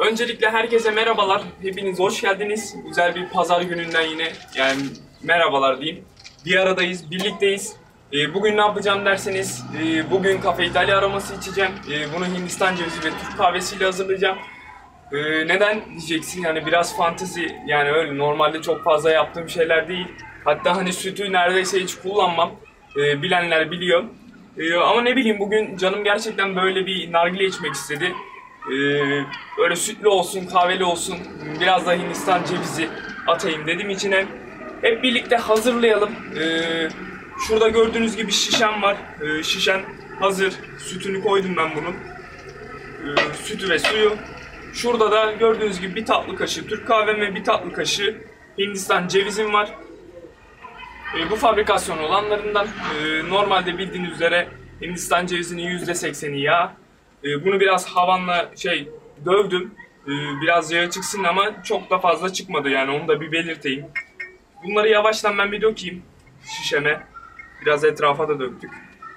Öncelikle herkese merhabalar. Hepiniz hoş geldiniz. Güzel bir pazar gününden yine merhabalar diyeyim. Bir aradayız, birlikteyiz. Bugün ne yapacağım derseniz, bugün Cafe Italia aroması içeceğim. Bunu Hindistan cevizi ve Türk kahvesiyle hazırlayacağım. Neden diyeceksin? Yani biraz fantezi, yani öyle normalde çok fazla yaptığım şeyler değil. Hatta hani sütü neredeyse hiç kullanmam. Bilenler biliyor. Ama ne bileyim, bugün canım gerçekten böyle bir nargile içmek istedi. Böyle sütlü olsun, kahveli olsun, biraz da Hindistan cevizi atayım dedim içine. Hep birlikte hazırlayalım. Şurada gördüğünüz gibi şişem var. Şişen hazır. Sütünü koydum ben bunun. Sütü ve suyu. Şurada da gördüğünüz gibi bir tatlı kaşığı Türk kahvem ve bir tatlı kaşığı Hindistan cevizim var. Bu fabrikasyon olanlarından. Normalde bildiğiniz üzere Hindistan cevizinin %80'i yağ. Bunu biraz havanla dövdüm. Biraz yağı çıksın ama çok da fazla çıkmadı, yani onu da bir belirteyim. Bunları yavaştan ben bir dökeyim şişeme. Biraz etrafa da döktük.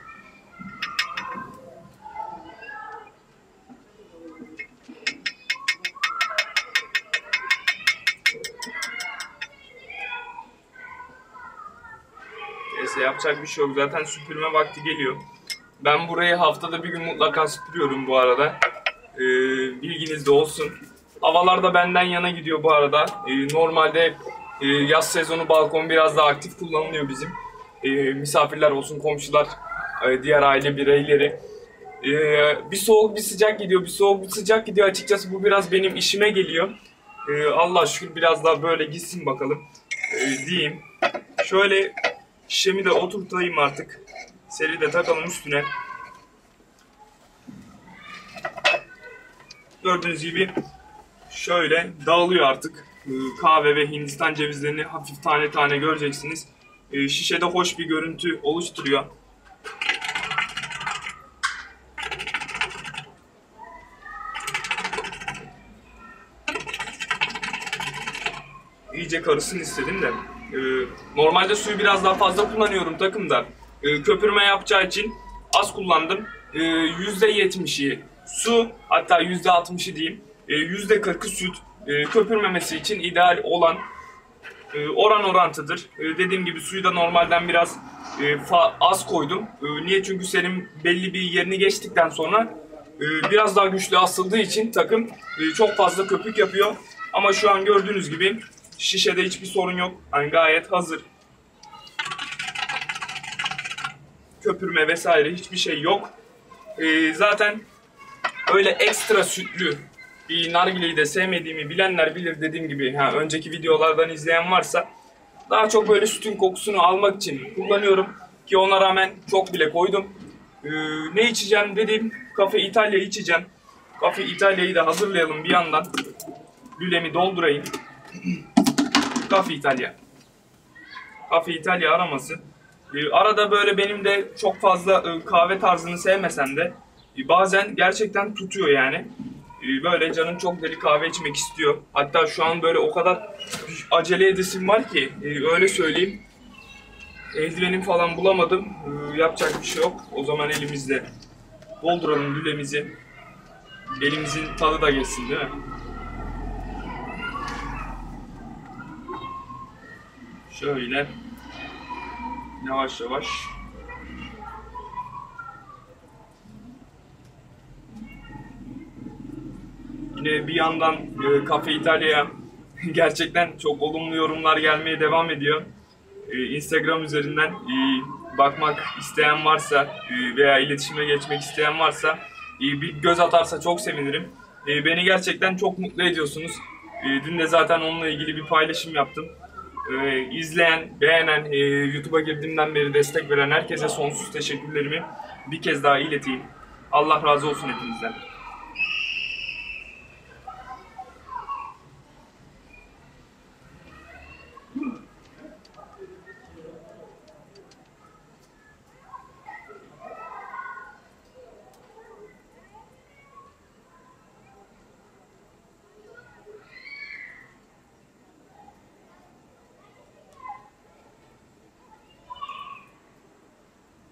Neyse, yapacak bir şey yok. Zaten süpürme vakti geliyor. Ben burayı haftada bir gün mutlaka süpürüyorum bu arada. Bilginiz de olsun. Havalar da benden yana gidiyor bu arada. Normalde yaz sezonu balkon biraz daha aktif kullanılıyor bizim. Misafirler olsun, komşular, diğer aile bireyleri. Bir soğuk bir sıcak gidiyor, bir soğuk bir sıcak gidiyor. Açıkçası bu biraz benim işime geliyor. Allah'a şükür biraz daha böyle gitsin bakalım diyeyim. Şöyle şişemi de oturtayım artık. Seri de takalım üstüne. Gördüğünüz gibi şöyle dağılıyor artık. Kahve ve Hindistan cevizlerini hafif tane tane göreceksiniz. Şişede hoş bir görüntü oluşturuyor. İyice karışsın istedim de. Normalde suyu biraz daha fazla kullanıyorum takımda. Köpürme yapacağı için az kullandım. %70'i su, hatta %60'ı diyeyim. %40'ı süt. Köpürmemesi için ideal olan oran orantıdır. Dediğim gibi suyu da normalden biraz az koydum. Niye? Çünkü senin belli bir yerini geçtikten sonra biraz daha güçlü asıldığı için takım çok fazla köpük yapıyor. Ama şu an gördüğünüz gibi şişede hiçbir sorun yok. Yani gayet hazır. Köpürme vesaire hiçbir şey yok. Zaten öyle ekstra sütlü bir nargileyi de sevmediğimi bilenler bilir, dediğim gibi. Önceki videolardan izleyen varsa, daha çok böyle sütün kokusunu almak için kullanıyorum. Ki ona rağmen çok bile koydum. Ne içeceğim dedim. Cafe Italia içeceğim. Cafe Italia'yı da hazırlayalım bir yandan. Lülemi doldurayım. Cafe Italia. Cafe Italia aroması. Arada böyle benim de çok fazla kahve tarzını sevmesem de bazen gerçekten tutuyor yani. Böyle canım çok deli kahve içmek istiyor. Hatta şu an böyle o kadar acele edesim var ki öyle söyleyeyim. Eldivenim falan bulamadım. Yapacak bir şey yok. O zaman elimizle dolduralım lülemizi. Elimizin tadı da geçsin, değil mi? Şöyle yavaş yavaş. Yine bir yandan Cafe Italia'ya gerçekten çok olumlu yorumlar gelmeye devam ediyor. Instagram üzerinden bakmak isteyen varsa veya iletişime geçmek isteyen varsa bir göz atarsa çok sevinirim. Beni gerçekten çok mutlu ediyorsunuz. Dün de zaten onunla ilgili bir paylaşım yaptım. İzleyen, beğenen, YouTube'a girdiğimden beri destek veren herkese sonsuz teşekkürlerimi bir kez daha ileteyim. Allah razı olsun hepinizden.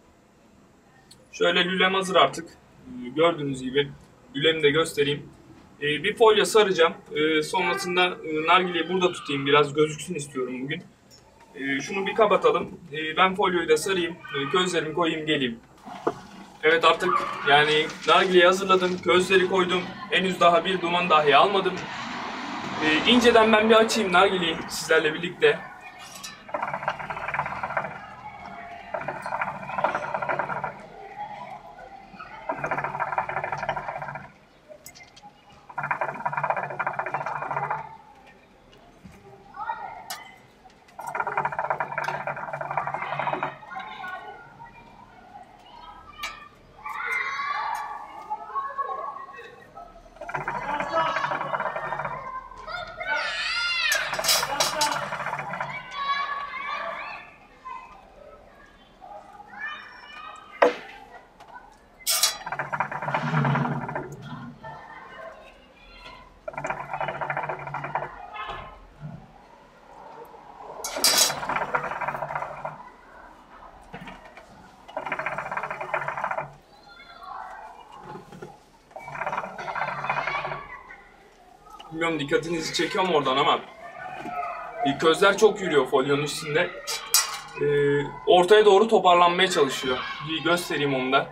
Şöyle lülem hazır artık. Gördüğünüz gibi lülemi de göstereyim. Bir folyo saracağım. Sonrasında nargileyi burada tutayım. Biraz gözüksün istiyorum bugün. Şunu bir kapatalım. Ben folyoyu da sarayım. Közlerimi koyayım geleyim. Evet, artık yani nargileyi hazırladım. Közleri koydum. Henüz daha bir duman dahi almadım. İnceden ben bir açayım nargileyi sizlerle birlikte. Bilmiyorum dikkatinizi çekiyor mu oradan ama közler çok yürüyor folyonun üstünde. Ortaya doğru toparlanmaya çalışıyor. Bir göstereyim onu da.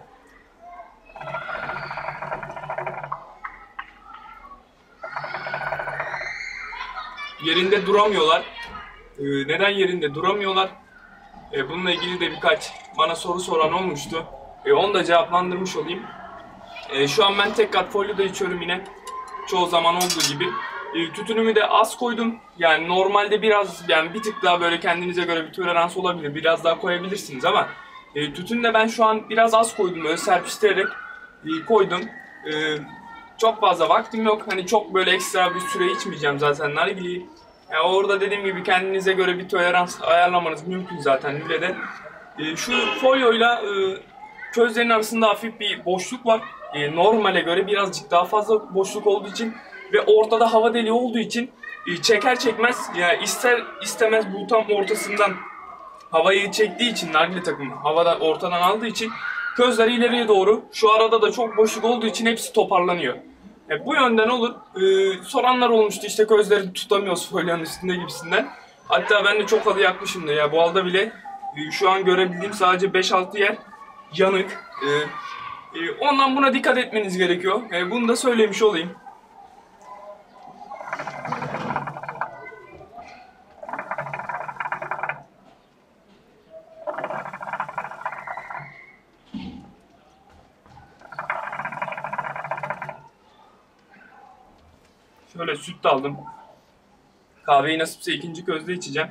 Yerinde duramıyorlar. Neden yerinde duramıyorlar? Bununla ilgili de birkaç bana soru soran olmuştu. Onu da cevaplandırmış olayım. Şu an ben tek kat folyoda içiyorum yine. Çoğu zaman olduğu gibi. Tütünümü de az koydum. Yani normalde biraz, yani bir tık daha böyle kendinize göre bir tolerans olabilir. Biraz daha koyabilirsiniz ama tütünü de ben şu an biraz az koydum. Böyle serpiştirerek koydum. Çok fazla vaktim yok. Hani çok böyle ekstra bir süre içmeyeceğim zaten nargileyi. Yani orada dediğim gibi kendinize göre bir tolerans ayarlamanız mümkün zaten lülede. Şu folyoyla közlerin arasında hafif bir boşluk var. Normale göre birazcık daha fazla boşluk olduğu için ve ortada hava deliği olduğu için çeker çekmez, yani ister istemez bu tam ortasından havayı çektiği için nargile takımı havada ortadan aldığı için közler ileriye doğru, şu arada da çok boşluk olduğu için hepsi toparlanıyor. Bu yönden olur. Soranlar olmuştu, işte közleri tutamıyoruz folyonun üstünde gibisinden. Hatta ben de çok halı yakmışım da ya, bu halda bile şu an görebildiğim sadece 5-6 yer yanık. Ondan buna dikkat etmeniz gerekiyor. Bunu da söylemiş olayım. Şöyle süt de aldım. Kahveyi nasipse ikinci közde içeceğim.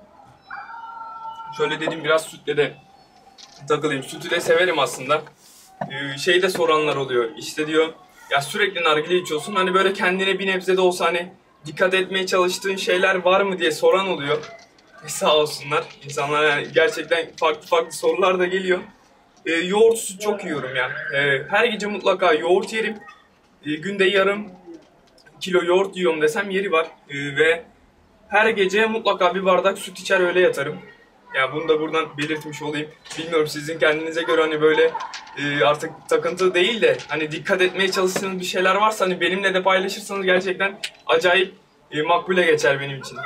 Şöyle dedim biraz sütle de takılayım. Sütü de severim aslında. Şey de soranlar oluyor. İşte diyor ya sürekli nargile içiyorsun. Hani böyle kendine bir nebze de olsa hani dikkat etmeye çalıştığın şeyler var mı diye soran oluyor. Sağ olsunlar. İnsanlar yani gerçekten farklı farklı sorular da geliyor. Yoğurt süt çok yiyorum yani. Her gece mutlaka yoğurt yerim. Günde yarım kilo yoğurt yiyorum desem yeri var. Ve her gece mutlaka bir bardak süt içer öyle yatarım. Yani bunu da buradan belirtmiş olayım. Bilmiyorum sizin kendinize göre hani böyle artık takıntı değil de hani dikkat etmeye çalıştığınız bir şeyler varsa hani benimle de paylaşırsanız gerçekten acayip makbule geçer benim için.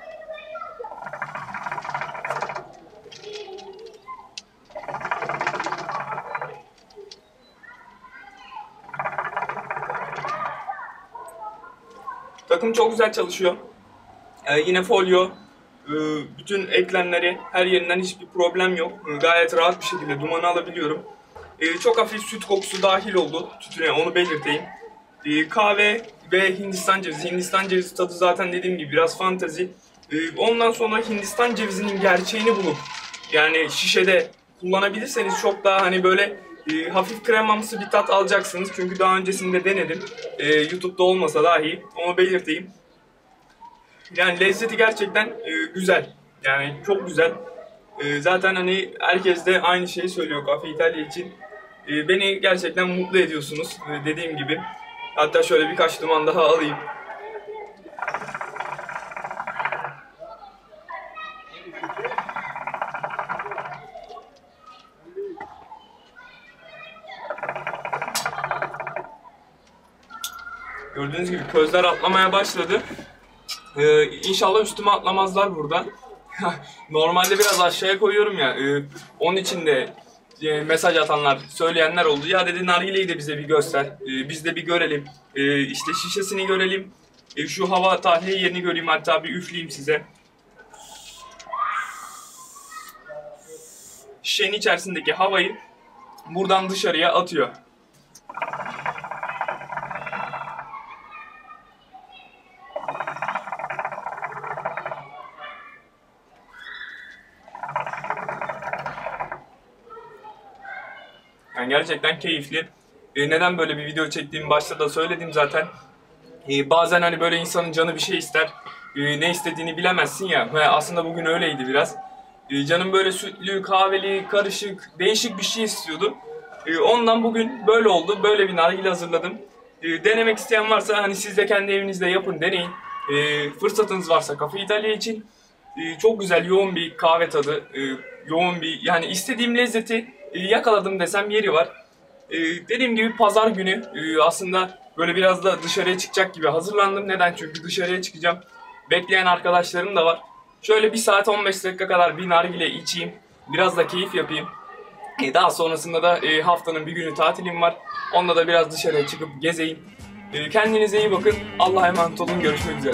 Takım çok güzel çalışıyor. Yine folyo, bütün eklemleri, her yerinden hiçbir problem yok. Gayet rahat bir şekilde dumanı alabiliyorum. Çok hafif süt kokusu dahil oldu tütüne, onu belirteyim. Kahve ve Hindistan cevizi. Hindistan cevizi tadı zaten dediğim gibi biraz fantezi. Ondan sonra Hindistan cevizinin gerçeğini bulup yani şişede kullanabilirseniz çok daha hani böyle hafif kremamsı bir tat alacaksınız. Çünkü daha öncesinde denedim. YouTube'da olmasa dahi onu belirteyim. Yani lezzeti gerçekten güzel. Yani çok güzel. Zaten hani herkes de aynı şeyi söylüyor Cafe Italia için. Beni gerçekten mutlu ediyorsunuz dediğim gibi. Hatta şöyle birkaç duman daha alayım. Gördüğünüz gibi közler atlamaya başladı. İnşallah üstüme atlamazlar buradan. Normalde biraz aşağıya koyuyorum ya. Onun için de mesaj atanlar, söyleyenler oldu. Ya dedi nargileyi de bize bir göster. Biz de bir görelim. İşte şişesini görelim. Şu hava tahliye yerini göreyim, hatta bir üfleyeyim size. Şişenin içerisindeki havayı buradan dışarıya atıyor. Yani gerçekten keyifli. Neden böyle bir video çektiğimi başta da söyledim zaten. Bazen hani böyle insanın canı bir şey ister. Ne istediğini bilemezsin ya. Ve aslında bugün öyleydi biraz. Canım böyle sütlü, kahveli, karışık, değişik bir şey istiyordu. Ondan bugün böyle oldu. Böyle bir nargile hazırladım. Denemek isteyen varsa hani siz de kendi evinizde yapın, deneyin. Fırsatınız varsa Cafe Italia için. Çok güzel, yoğun bir kahve tadı. Yoğun bir, yani istediğim lezzeti yakaladım desem yeri var. Dediğim gibi pazar günü aslında böyle biraz da dışarıya çıkacak gibi hazırlandım. Neden? Çünkü dışarıya çıkacağım. Bekleyen arkadaşlarım da var. Şöyle 1 saat 15 dakika kadar bir nargile içeyim. Biraz da keyif yapayım. Daha sonrasında da haftanın bir günü tatilim var. Onunla da biraz dışarıya çıkıp gezeyim. Kendinize iyi bakın. Allah'a emanet olun. Görüşmek üzere.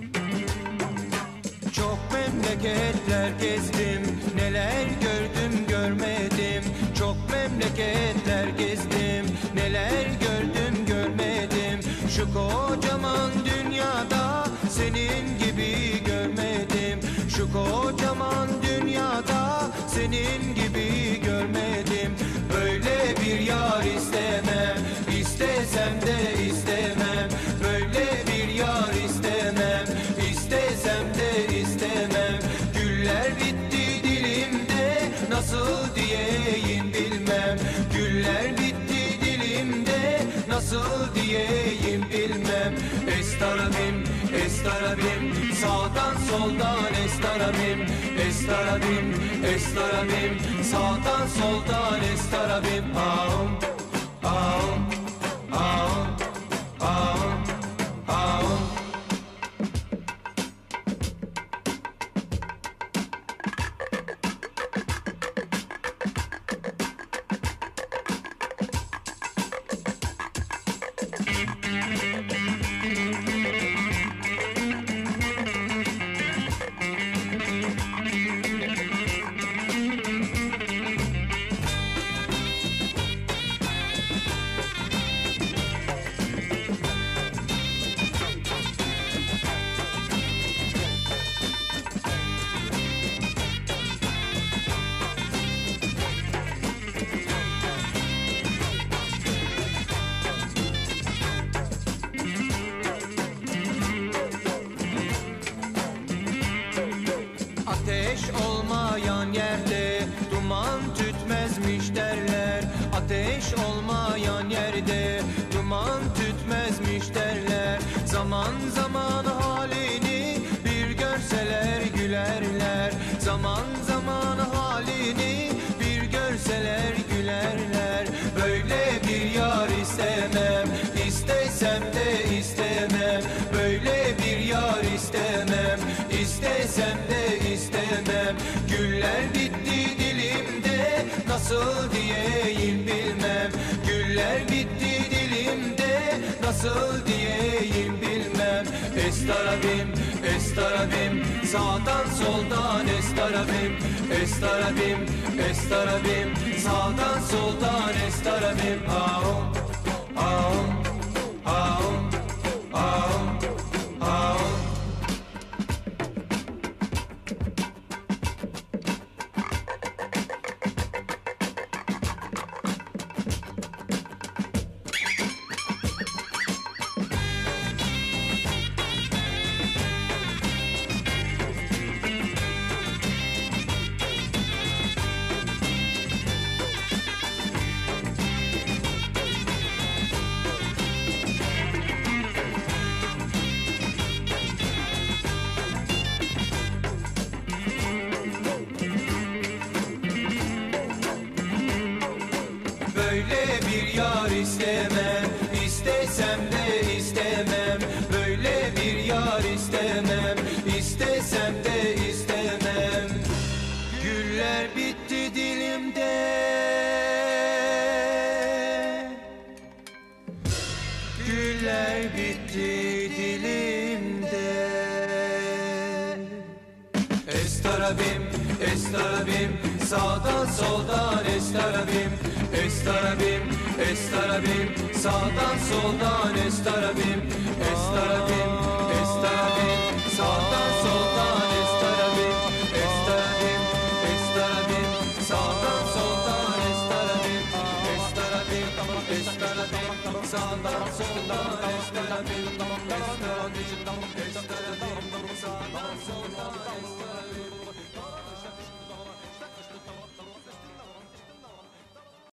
Çok memleketler gezdim, neler gördüm görmedim. Çok memleketler gezdim, neler gördüm görmedim. Şu kocaman dünyada senin gibi görmedim. Şu kocaman dünyada senin gibi görmedim. Böyle bir yar istemem, istesem de istemem. Böyle bir yar istemem, istesem de istemem. Güller bitti dilimde, nasıl diyeyim bilmem. Güller bitti dilimde, nasıl diyeyim bilmem. Estarabim, estarabim, sağdan soldan estarabim. Estarabim, estarabim, sağdan soldan estarabim. Ağım, ağım, ağım, ağım, ağım. Ateş olmayan yerde duman tütmezmiş derler. Ateş olmayan yerde duman tütmezmiş derler. Zaman zaman halini bir görseler gülerler. Zaman zaman halini bir görseler gülerler. Böyle bir yar istemem, istesem de istemem. Böyle bir yar istemem, istesem de istemem. Güller bitti dilimde, nasıl diyeyim bilmem. Güller bitti dilimde, nasıl diyeyim bilmem. Estarabim, estarabim, sağdan soldan estarabim. Estarabim, estarabim, sağdan soldan estarabim. Ağım, ağım, ağım, ağım, ağım. Böyle bir yar istemem, istesem de istemem. soldan estarabim, estarabim, estarabim, sağdan soldan estarabim, estarabim, estarabim, sağdan soldan estarabim, estarabim, estarabim, sağdan soldan estarabim, estarabim, estarabim, sağdan soldan estarabim, estarabim, estarabim, sağdan soldan estarabim.